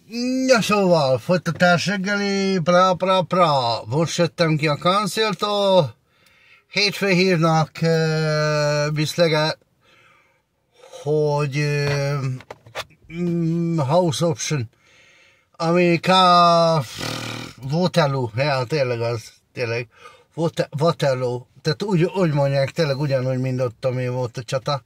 Ja, szóval, folytatás reggeli, pra. Most jöttem ki a kancéltól, hétfő hívnak viszleget, hogy house option, ami Waterloo, ja, tényleg az, tényleg, Waterloo, tehát úgy mondják, tényleg ugyanúgy, mint ott, ami volt a csata.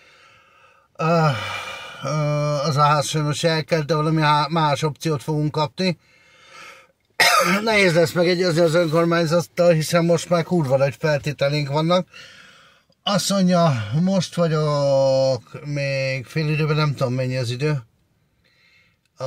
Az a ház sajnos elkelt, de valami más opciót fogunk kapni. Nehéz lesz megegyezni az önkormányzattal, hiszen most már kurva nagy feltételénk vannak. Azt mondja, most vagyok még fél időben, nem tudom mennyi az idő. A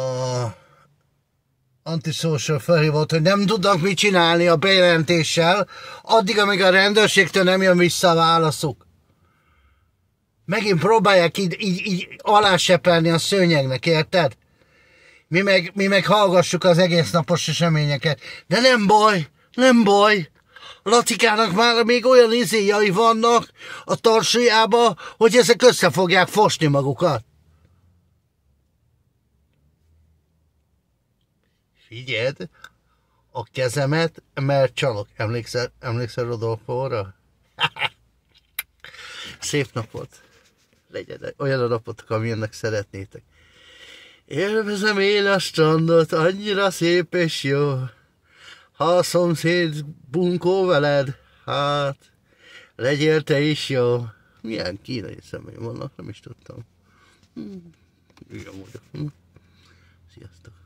Antisocial felhívott, hogy nem tudnak mit csinálni a bejelentéssel, addig, amíg a rendőrségtől nem jön vissza a válaszuk. Megint próbálják így alásepelni a szőnyegnek, érted? Mi meg hallgassuk az egész napos eseményeket. De nem baj. Latikának már még olyan izéjai vannak a tarsójába, hogy ezek össze fogják fosni magukat. Figyeld a kezemet, mert csalok. Emlékszel Rodolfóra? Szép napot. Legyen olyan a napotok, amilyennek szeretnétek. Élvezem én a strandot, annyira szép és jó. Ha a szomszéd bunkó veled, hát legyél te is jó. Milyen kínai személy vannak, nem is tudtam. Igen, mondjuk. Sziasztok.